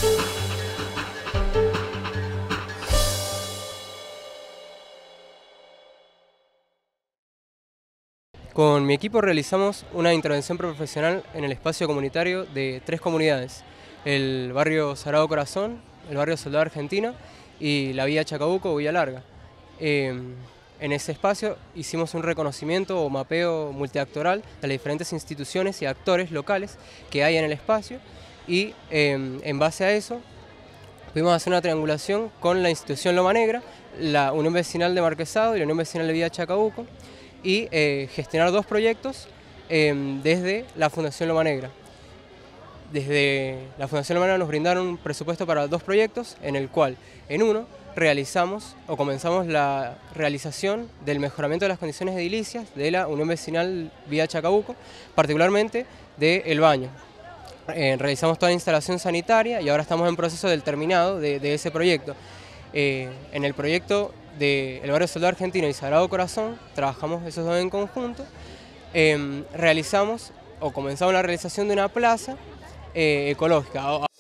Con mi equipo realizamos una intervención profesional en el espacio comunitario de 3 comunidades: el barrio Sagrado Corazón, el barrio Soldado Argentina y la vía Chacabuco o Villa Larga. En ese espacio hicimos un reconocimiento o mapeo multiactoral de las diferentes instituciones y actores locales que hay en el espacio y en base a eso pudimos hacer una triangulación con la institución Loma Negra, la Unión Vecinal de Marquesado y la Unión Vecinal de Villa Chacabuco, y gestionar 2 proyectos desde la Fundación Loma Negra. Desde la Fundación Loma Negra nos brindaron un presupuesto para 2 proyectos, en el cual en uno realizamos o comenzamos la realización del mejoramiento de las condiciones edilicias de la Unión Vecinal Villa Chacabuco, particularmente del baño. Realizamos toda la instalación sanitaria y ahora estamos en proceso del terminado de ese proyecto. En el proyecto del barrio Soldado Argentino y Sagrado Corazón trabajamos esos 2 en conjunto. Realizamos o comenzamos la realización de una plaza ecológica.